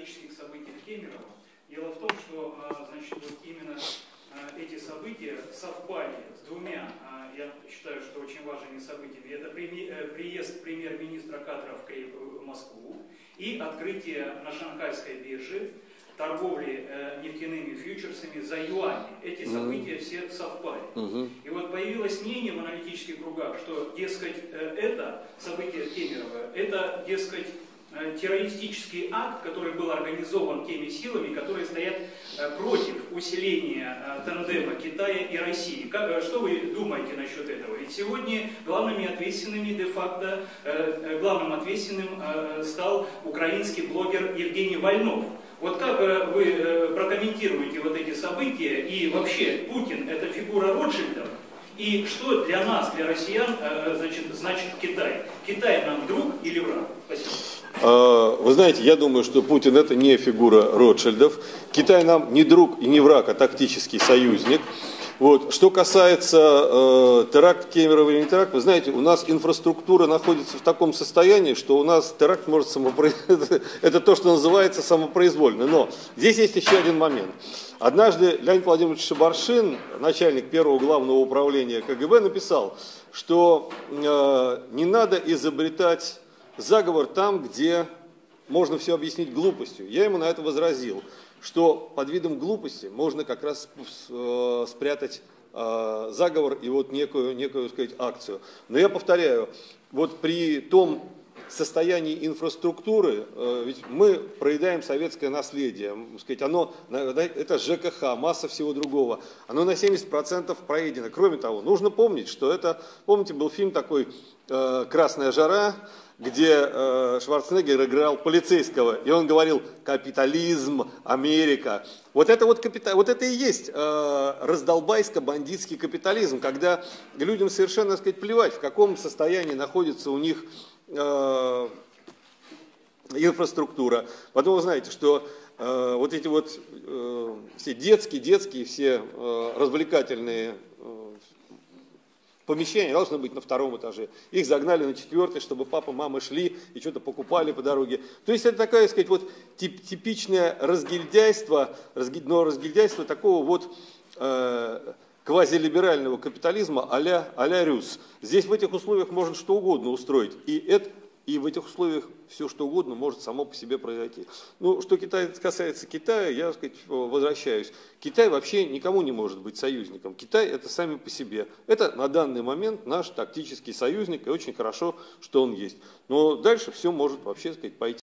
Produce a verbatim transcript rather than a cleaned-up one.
трагических событий в Кемерово. Дело в том, что значит, вот именно эти события совпали с двумя, я считаю, что очень важными событиями. Это приезд премьер-министра кадров в Москву и открытие на Шанхайской бирже торговли э, нефтяными фьючерсами за юани. Эти события mm-hmm. все совпали. Mm-hmm. И вот появилось мнение в аналитических кругах, что, дескать, э, это событие Кемерово, это, дескать, э, террористический акт, который был организован теми силами, которые стоят э, против усиления э, тандема Китая и России. Как, э, что вы думаете насчет этого? Ведь сегодня главными ответственными де-факто, э, э, главным ответственным э, стал украинский блогер Евгений Вольнов. Вот как вы прокомментируете вот эти события, и вообще Путин это фигура Ротшильдов, и что для нас, для россиян, значит, значит Китай? Китай нам друг или враг? Спасибо. Вы знаете, я думаю, что Путин это не фигура Ротшильдов. Китай нам не друг и не враг, а тактический союзник. Вот. Что касается э, теракт Кемерово или не теракт, вы знаете, у нас инфраструктура находится в таком состоянии, что у нас теракт может самопроизвольно, это то, что называется самопроизвольно. Но здесь есть еще один момент. Однажды Леонид Владимирович Шабаршин, начальник первого главного управления ка гэ бэ, написал, что э, не надо изобретать заговор там, где можно все объяснить глупостью. Я ему на это возразил, что под видом глупости можно как раз э, спрятать э, заговор и вот некую, некую, так сказать, акцию. Но я повторяю, вот при том состоянии инфраструктуры, э, ведь мы проедаем советское наследие, так сказать, оно, это жэ ка ха, масса всего другого, оно на семьдесят процентов проедено. Кроме того, нужно помнить, что это, помните, был фильм такой э, «Красная жара», где э, Шварценеггер играл полицейского, и он говорил «капитализм, Америка». Вот это, вот капита... вот это и есть э, раздолбайско-бандитский капитализм, когда людям совершенно, так сказать, плевать, в каком состоянии находится у них э, инфраструктура. Потом вы знаете, что э, вот эти вот э, все детские, детские, все э, развлекательные помещения должны быть на втором этаже. Их загнали на четвертый, чтобы папа, мама шли и что-то покупали по дороге. То есть это такое, так сказать, вот тип, типичное разгильдяйство, но разгильдяйство такого вот э, квазилиберального капитализма а-ля, а-ля Рюс. Здесь в этих условиях можно что угодно устроить. И это И в этих условиях все что угодно может само по себе произойти. Ну, что Китай, касается Китая, я, так сказать, возвращаюсь. Китай вообще никому не может быть союзником. Китай это сами по себе. Это на данный момент наш тактический союзник, и очень хорошо, что он есть. Но дальше все может вообще, так сказать, пойти.